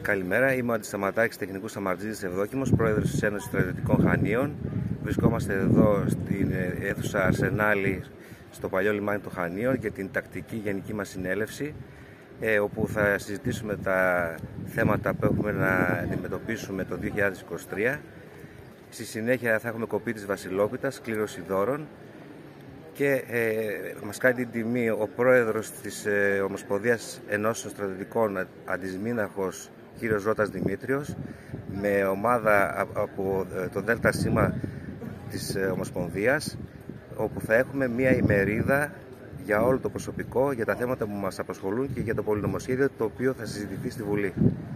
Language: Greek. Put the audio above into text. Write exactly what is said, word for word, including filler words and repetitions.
Καλημέρα, είμαι ο Αντισταματάκης, τεχνικός αμαρτζής Ευδόκιμος, πρόεδρος της Ένωσης Στρατιωτικών Χανίων. Βρισκόμαστε εδώ στην αίθουσα Αρσενάλη, στο παλιό λιμάνι των Χανίων, για την τακτική γενική μας συνέλευση, όπου θα συζητήσουμε τα θέματα που έχουμε να αντιμετωπίσουμε το δύο χιλιάδες είκοσι τρία. Στη συνέχεια θα έχουμε κοπή της Βασιλόπιτας, κλήρωση δώρων, και ε, μας κάνει την τιμή ο πρόεδρος της ε, Ομοσπονδίας Ενώσεων Στρατιωτικών Αντισμήναχος, κύριος Ζώτας Δημήτριος, με ομάδα από το ΔΣ της Ομοσπονδίας, όπου θα έχουμε μία ημερίδα για όλο το προσωπικό, για τα θέματα που μας απασχολούν και για το πολυνομοσχέδιο, το οποίο θα συζητηθεί στη Βουλή.